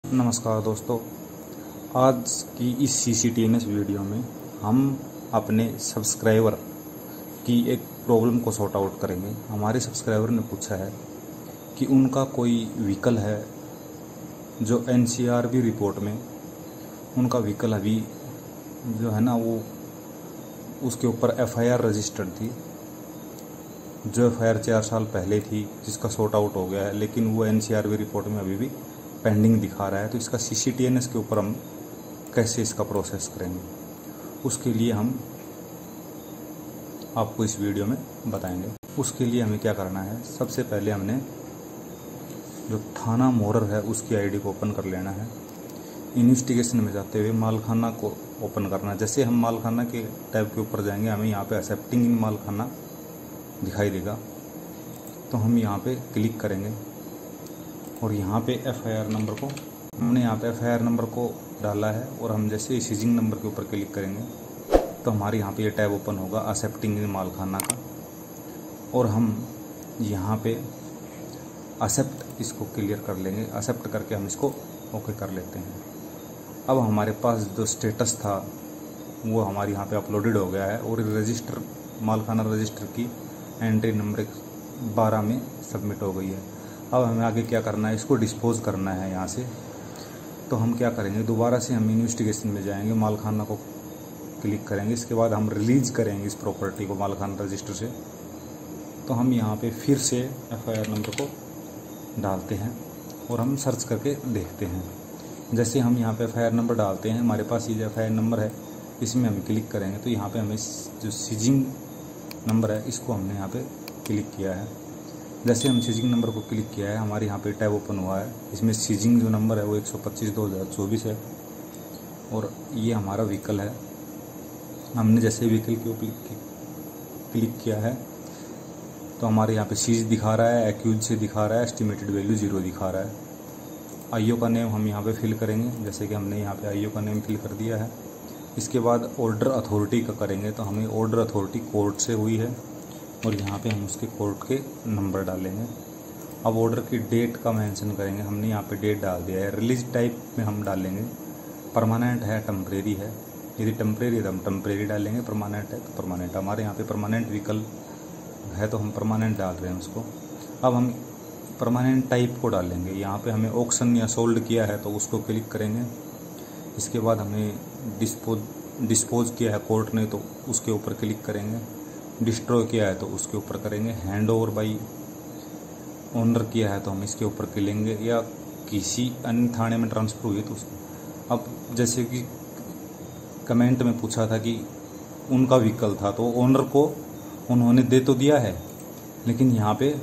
नमस्कार दोस्तों, आज की इस CCTNS वीडियो में हम अपने सब्सक्राइबर की एक प्रॉब्लम को सॉर्ट आउट करेंगे। हमारे सब्सक्राइबर ने पूछा है कि उनका कोई व्हीकल है जो NCRB रिपोर्ट में उनका व्हीकल अभी जो है ना वो उसके ऊपर FIR रजिस्टर्ड थी, जो FIR 4 साल पहले थी, जिसका सॉर्ट आउट हो गया है, लेकिन वो NCRB रिपोर्ट में अभी भी पेंडिंग दिखा रहा है। तो इसका CCTNS के ऊपर हम कैसे इसका प्रोसेस करेंगे, उसके लिए हम आपको इस वीडियो में बताएंगे। उसके लिए हमें क्या करना है, सबसे पहले हमने जो थाना मोरर है उसकी ID को ओपन कर लेना है। इन्वेस्टिगेशन में जाते हुए मालखाना को ओपन करना है। जैसे हम मालखाना के टैब के ऊपर जाएंगे, हमें यहाँ पे एक्सेप्टिंग इन मालखाना दिखाई देगा, तो हम यहाँ पे क्लिक करेंगे और यहाँ पे FIR नंबर को हमने यहाँ पे FIR नंबर को डाला है और हम जैसे सीजिंग नंबर के ऊपर क्लिक करेंगे तो हमारे यहाँ पे ये टैब ओपन होगा एक्सेप्टिंग इन मालखाना का, और हम यहाँ पे एक्सेप्ट इसको क्लियर कर लेंगे। एक्सेप्ट करके हम इसको ओके कर लेते हैं। अब हमारे पास जो स्टेटस था वो हमारे यहाँ पे अपलोडेड हो गया है और रजिस्टर मालखाना रजिस्टर की एंट्री नंबर 12 में सबमिट हो गई है। अब हमें आगे क्या करना है, इसको डिस्पोज करना है यहाँ से। तो हम क्या करेंगे, दोबारा से हम इन्वेस्टिगेशन में जाएंगे, मालखाना को क्लिक करेंगे, इसके बाद हम रिलीज करेंगे इस प्रॉपर्टी को मालखाना रजिस्टर से। तो हम यहाँ पे फिर से FIR नंबर को डालते हैं और हम सर्च करके देखते हैं। जैसे हम यहाँ पे FIR नंबर डालते हैं, हमारे पास ये जो FIR नंबर है इसमें हम क्लिक करेंगे तो यहाँ पे हमें जो सीजिंग नंबर है इसको हमने यहाँ पे क्लिक किया है। जैसे हम सीजिंग नंबर को क्लिक किया है, हमारे यहाँ पे टैब ओपन हुआ है। इसमें सीजिंग जो नंबर है वो 125/2024 है और ये हमारा व्हीकल है। हमने जैसे व्हीकल के ऊपर क्लिक किया है तो हमारे यहाँ पे सीज दिखा रहा है, एक्यूज से दिखा रहा है, एस्टिमेटेड वैल्यू 0 दिखा रहा है। IO का नेम हम यहाँ पे फिल करेंगे, जैसे कि हमने यहाँ पे IO का नेम फिल कर दिया है। इसके बाद ऑर्डर अथॉरिटी का करेंगे, तो हमें ऑर्डर अथॉरिटी कोर्ट से हुई है और यहाँ पे हम उसके कोर्ट के नंबर डालेंगे। अब ऑर्डर की डेट का मेंशन करेंगे, हमने यहाँ पे डेट डाल दिया है। रिलीज टाइप में हम डालेंगे परमानेंट है, टेम्परेरी है। यदि टेम्परेरी है तो हम टेम्परेरी डालेंगे, परमानेंट है तो परमानेंट। हमारे यहाँ पे परमानेंट व्हीकल है तो हम परमानेंट डाल रहे हैं उसको। अब हम परमानेंट टाइप को डालेंगे, यहाँ पे हमें ऑक्शन या सोल्ड किया है तो उसको क्लिक करेंगे। इसके बाद हमें डिस्पोज किया है कोर्ट ने तो उसके ऊपर क्लिक करेंगे। डिस्ट्रॉय किया है तो उसके ऊपर करेंगे। हैंड ओवर बाई ओनर किया है तो हम इसके ऊपर करेंगे, या किसी अन्य थाने में ट्रांसफ़र हुई तो उसको। अब जैसे कि कमेंट में पूछा था कि उनका व्हीकल था तो ओनर को उन्होंने दे तो दिया है, लेकिन यहाँ पे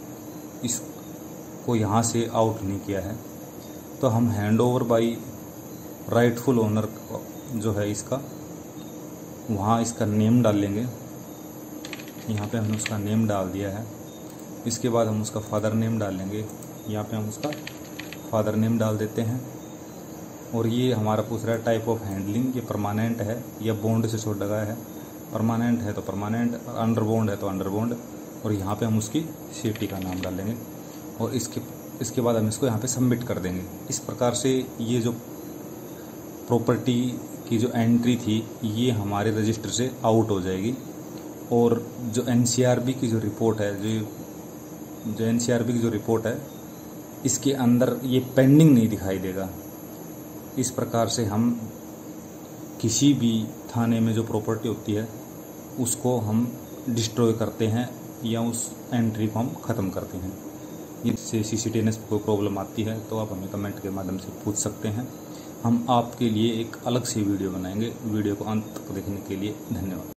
इसको यहाँ से आउट नहीं किया है। तो हम hand over by rightful owner जो है इसका, वहाँ इसका नेम डालेंगे। यहाँ पे हमने उसका नेम डाल दिया है। इसके बाद हम उसका फादर नेम डालेंगे, यहाँ पे हम उसका फादर नेम डाल देते हैं। और ये हमारा पूछ रहा है टाइप ऑफ हैंडलिंग, ये परमानेंट है या बॉन्ड से छोड़ लगा है। परमानेंट है तो परमानेंट, अंडर बॉन्ड है तो अंडर बॉन्ड, और यहाँ पे हम उसकी सिटी का नाम डालेंगे और इसके बाद हम इसको यहाँ पे सबमिट कर देंगे। इस प्रकार से ये जो प्रॉपर्टी की जो एंट्री थी ये हमारे रजिस्टर से आउट हो जाएगी। और जो NCRB की जो रिपोर्ट है, जो NCRB की जो रिपोर्ट है इसके अंदर ये पेंडिंग नहीं दिखाई देगा। इस प्रकार से हम किसी भी थाने में जो प्रॉपर्टी होती है उसको हम डिस्ट्रॉय करते हैं या उस एंट्री को हम ख़त्म करते हैं। इससे CCTNS को कोई प्रॉब्लम आती है तो आप हमें कमेंट के माध्यम से पूछ सकते हैं। हम आपके लिए एक अलग सी वीडियो बनाएंगे। वीडियो को अंत तक देखने के लिए धन्यवाद।